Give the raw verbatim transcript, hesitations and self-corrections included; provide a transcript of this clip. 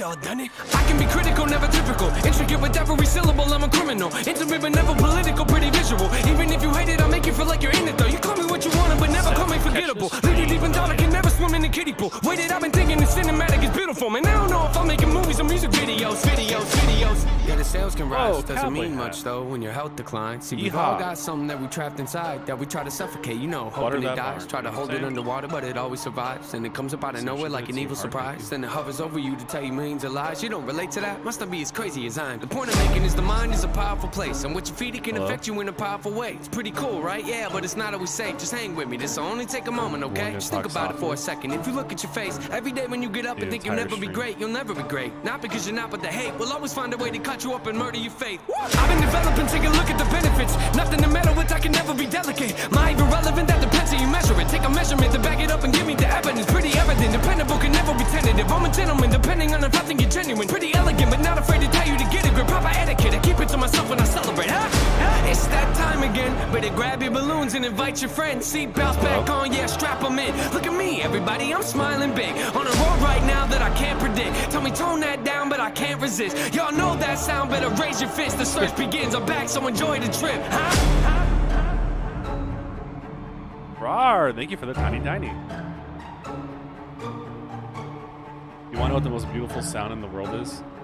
y'all done it? I can be critical, never typical. Intricate with every syllable, I'm a criminal. Intimate but never political, pretty visual. Even if you hate it, I'll make you feel like you're in it though. You call me what you want, but never call me forgettable. Lead you deep in thought, I can never swim in the kiddie pool. Waited, I've been thinking the cinematic is beautiful. Man, I don't know if I'm making movies or music videos, videos, videos. Yeah, the sales can rise, Whoa, doesn't mean hat. much though when your health declines. See, we've Yeehaw. all got something that we trapped inside that we try to suffocate, you know, hoping that it dies. bar, Try to you know hold what I'm it saying? underwater, but it always survives. And it comes up out of nowhere like an evil surprise. Then it hovers over you to tell you millions of lies. You don't relate to that? Must not be as crazy as I am. The point I'm making is the mind is a powerful place, and what you feed it can Hello? affect you in a powerful way. It's pretty cool, right? Yeah, but it's not always safe. Just hang with me. This will only take a moment, okay? Wanna Just think talk about it for softly? a second. If you look at your face every day when you get up The and think you'll entire never be stream. great, you'll never be great. Not because you're not, but the hate will always find a way to cut you up and murder your faith. I've been developing, take a look at the benefits. Nothing to meddle with, I can never be delicate. My irrelevant, that depends how you measure it. Take a measurement to back it up and give me the evidence. Pretty evident, dependable can never be tentative. I'm a gentleman, depending on if I think you're genuine. Pretty elegant, but not afraid to tell you to get a grip. Proper etiquette, I keep it to myself when I celebrate. Huh? Huh? It's that time again. Better grab your balloons and invite your friends. Seat belts back on, yeah, strap them in. Look at me, everybody, I'm smiling big. On a road right now that I can't predict. Tell me tone that down, but I can't resist. Y'all know that sound, better raise your fist. The search begins, I'm back, so enjoy the trip. Huh? Rar, thank you for the tiny tiny. You want to know what the most beautiful sound in the world is?